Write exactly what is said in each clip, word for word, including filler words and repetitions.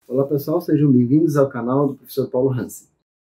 Olá pessoal, sejam bem-vindos ao canal do professor Paulo Hansen.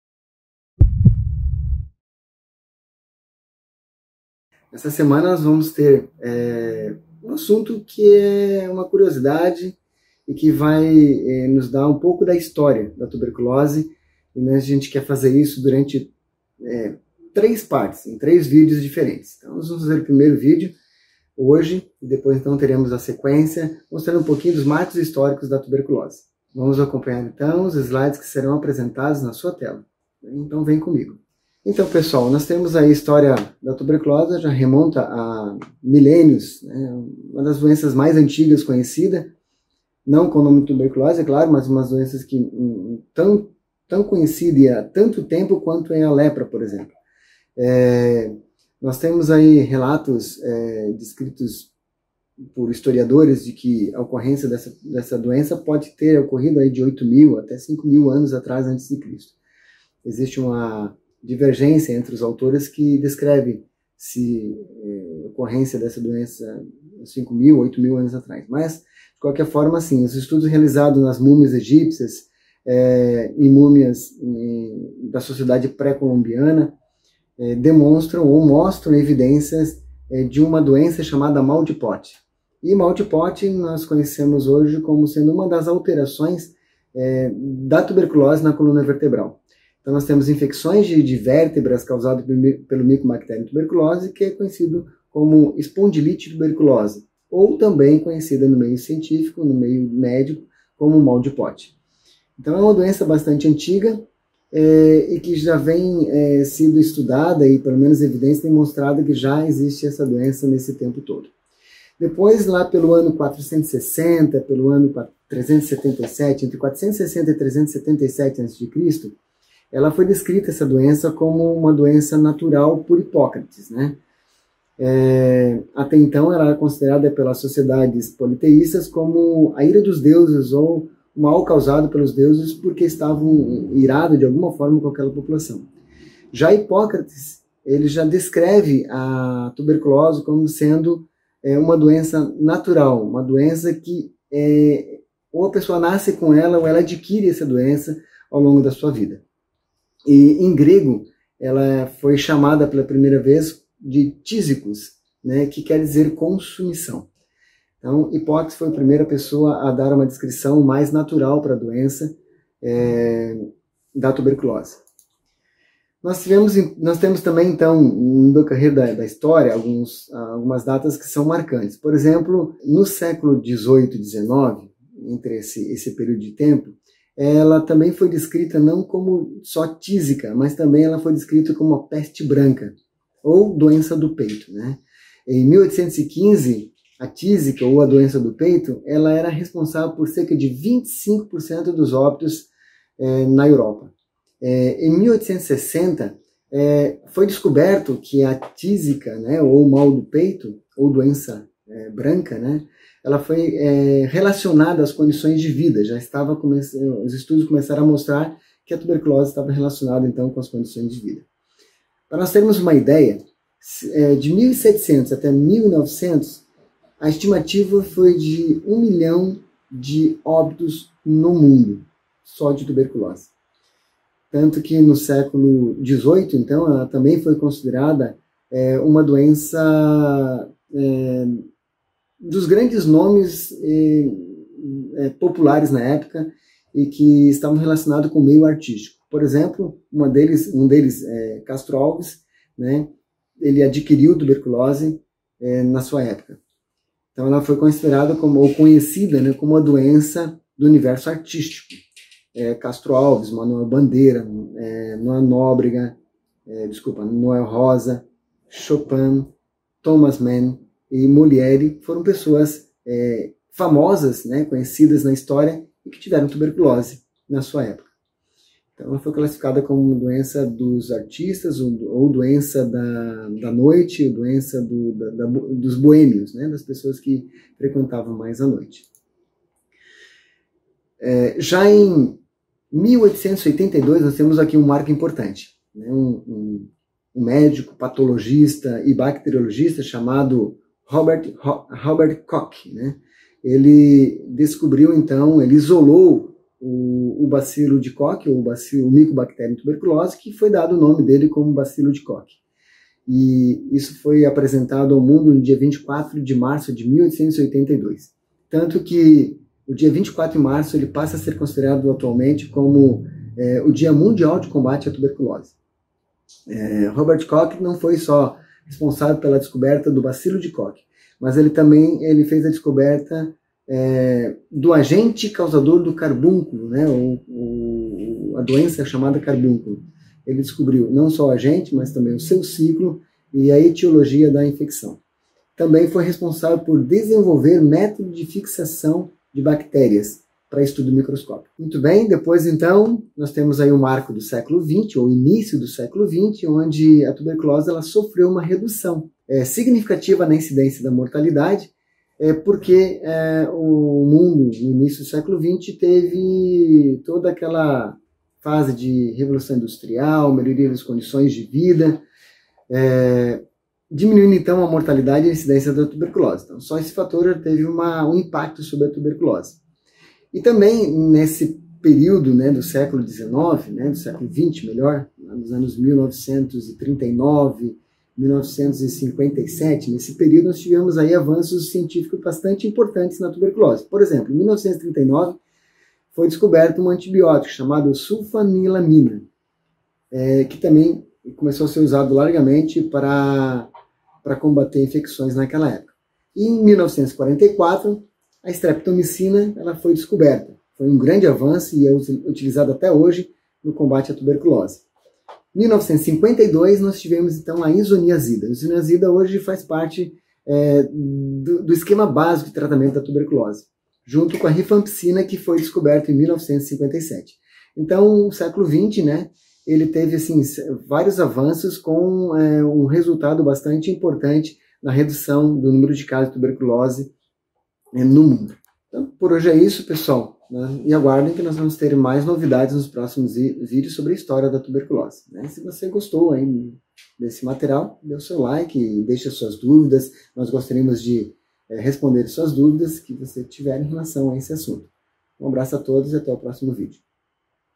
Essa semana nós vamos ter é, um assunto que é uma curiosidade e que vai é, nos dar um pouco da história da tuberculose, e né, a gente quer fazer isso durante é, três partes, em três vídeos diferentes. Então nós vamos fazer o primeiro vídeo hoje, e depois então teremos a sequência, mostrando um pouquinho dos marcos históricos da tuberculose. Vamos acompanhar então os slides que serão apresentados na sua tela. Então vem comigo. Então pessoal, nós temos aí a história da tuberculose, já remonta a milênios, né? Uma das doenças mais antigas conhecida, não com o nome de tuberculose, é claro, mas umas doenças que um, tão, tão conhecida há tanto tempo quanto é a lepra, por exemplo. É, nós temos aí relatos é, descritos por historiadores de que a ocorrência dessa, dessa doença pode ter ocorrido aí de oito mil até cinco mil anos atrás antes de Cristo. Existe uma divergência entre os autores que descreve se é, ocorrência dessa doença cinco mil, oito mil anos atrás. Mas, de qualquer forma, sim, os estudos realizados nas múmias egípcias é, e múmias em, da sociedade pré-colombiana é, demonstram ou mostram evidências é, de uma doença chamada mal de Pote. E mal de Pote nós conhecemos hoje como sendo uma das alterações é, da tuberculose na coluna vertebral. Então nós temos infecções de, de vértebras causadas pelo Mycobacterium tuberculose, que é conhecido como espondilite tuberculose, ou também conhecida no meio científico, no meio médico, como mal de Pote. Então é uma doença bastante antiga é, e que já vem é, sido estudada e pelo menos evidência demonstrada que já existe essa doença nesse tempo todo. Depois, lá pelo ano quatrocentos e sessenta, pelo ano trezentos e setenta e sete, entre quatrocentos e sessenta e trezentos e setenta e sete antes de Cristo, ela foi descrita, essa doença, como uma doença natural por Hipócrates, né? É, até então, ela era considerada pelas sociedades politeístas como a ira dos deuses, ou o mal causado pelos deuses porque estavam irados de alguma forma com aquela população. Já Hipócrates, ele já descreve a tuberculose como sendo é uma doença natural, uma doença que é, ou a pessoa nasce com ela ou ela adquire essa doença ao longo da sua vida. E em grego, ela foi chamada pela primeira vez de tísicos, né, que quer dizer consumição. Então, Hipócrates foi a primeira pessoa a dar uma descrição mais natural para a doença é, da tuberculose. Nós, tivemos, nós temos também, então, no decorrer da, da história, alguns, algumas datas que são marcantes. Por exemplo, no século dezoito e dezenove, entre esse, esse período de tempo, ela também foi descrita não como só tísica, mas também ela foi descrita como a peste branca, ou doença do peito, né? Em mil oitocentos e quinze, a tísica, ou a doença do peito, ela era responsável por cerca de vinte e cinco por cento dos óbitos eh, na Europa. É, em mil oitocentos e sessenta, é, foi descoberto que a tísica, né, ou mal do peito, ou doença é, branca, né, ela foi é, relacionada às condições de vida. Já estava os estudos começaram a mostrar que a tuberculose estava relacionada então com as condições de vida. Para nós termos uma ideia, é, de mil e setecentos até mil e novecentos, a estimativa foi de um milhão de óbitos no mundo, só de tuberculose. Tanto que no século dezoito, então, ela também foi considerada é, uma doença é, dos grandes nomes é, é, populares na época e que estavam relacionados com o meio artístico. Por exemplo, uma deles, um deles, é, Castro Alves, né, ele adquiriu tuberculose é, na sua época. Então ela foi considerada como, ou conhecida, né, como uma doença do universo artístico. É, Castro Alves, Manuel Bandeira, é, Noel Nóbrega, é, desculpa, Noel Rosa, Chopin, Thomas Mann e Molière foram pessoas é, famosas, né, conhecidas na história e que tiveram tuberculose na sua época. Então ela foi classificada como doença dos artistas ou, ou doença da, da noite, ou doença do, da, da, dos boêmios, né, das pessoas que frequentavam mais a noite. É, já em mil oitocentos e oitenta e dois, nós temos aqui um marco importante. Né? Um, um, um médico, patologista e bacteriologista chamado Robert, Robert Koch. Né? Ele descobriu, então, ele isolou o, o bacilo de Koch, ou o, bacilo, o Mycobacterium tuberculose, que foi dado o nome dele como bacilo de Koch. E isso foi apresentado ao mundo no dia vinte e quatro de março de mil oitocentos e oitenta e dois. Tanto que o dia vinte e quatro de março ele passa a ser considerado atualmente como é, o Dia Mundial de Combate à Tuberculose. É, Robert Koch não foi só responsável pela descoberta do bacilo de Koch, mas ele também ele fez a descoberta é, do agente causador do carbúnculo, né, o, o, a doença chamada carbúnculo. Ele descobriu não só o agente, mas também o seu ciclo e a etiologia da infecção. Também foi responsável por desenvolver método de fixação de bactérias para estudo microscópico. Muito bem, depois então nós temos aí o marco do século vinte, ou início do século vinte, onde a tuberculose ela sofreu uma redução é, significativa na incidência da mortalidade, é, porque é, o mundo no início do século vinte teve toda aquela fase de revolução industrial, melhoria das condições de vida, é, diminuindo então a mortalidade e a incidência da tuberculose. Então só esse fator teve uma, um impacto sobre a tuberculose. E também nesse período, né, do século dezenove, né, do século vinte, melhor, nos anos mil novecentos e trinta e nove, mil novecentos e cinquenta e sete, nesse período nós tivemos aí avanços científicos bastante importantes na tuberculose. Por exemplo, em mil novecentos e trinta e nove foi descoberto um antibiótico chamado sulfanilamina, é, que também começou a ser usado largamente para, para combater infecções naquela época. E em mil novecentos e quarenta e quatro, a streptomicina ela foi descoberta. Foi um grande avanço e é utilizado até hoje no combate à tuberculose. Em mil novecentos e cinquenta e dois, nós tivemos então a isoniazida. A isoniazida hoje faz parte é, do, do esquema básico de tratamento da tuberculose, junto com a rifampicina, que foi descoberta em mil novecentos e cinquenta e sete. Então, o século vinte, né, ele teve assim, vários avanços com é, um resultado bastante importante na redução do número de casos de tuberculose no mundo. Então, por hoje é isso, pessoal, né? E aguardem que nós vamos ter mais novidades nos próximos vídeos sobre a história da tuberculose, né? Se você gostou aí desse material, dê o seu like e deixe as suas dúvidas. Nós gostaríamos de é, responder suas dúvidas que você tiver em relação a esse assunto. Um abraço a todos e até o próximo vídeo.